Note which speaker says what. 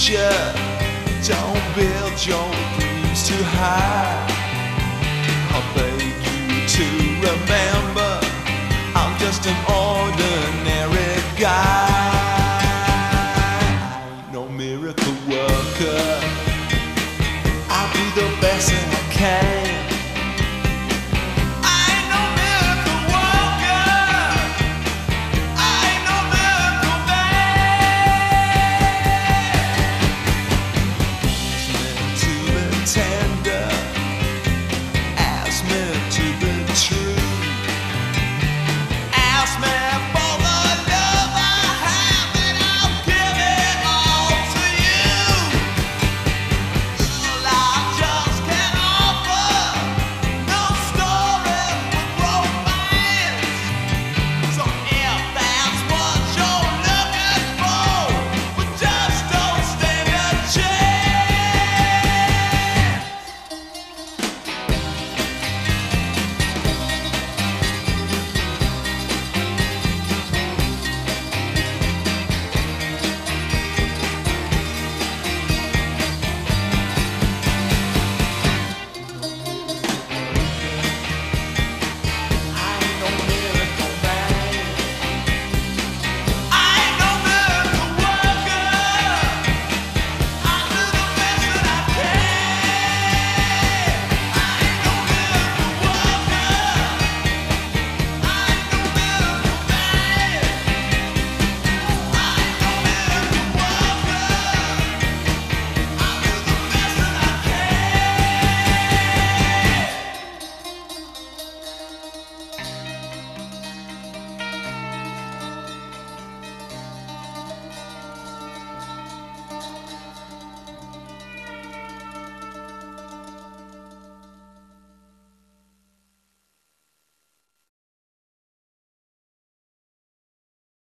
Speaker 1: future. Don't build your dreams too high. I'll beg you to remember, I'm just an ordinary guy. I ain't no miracle worker. I'll do the best that I can. I ain't no miracle worker. I ain't no miracle man. It's meant to be tender.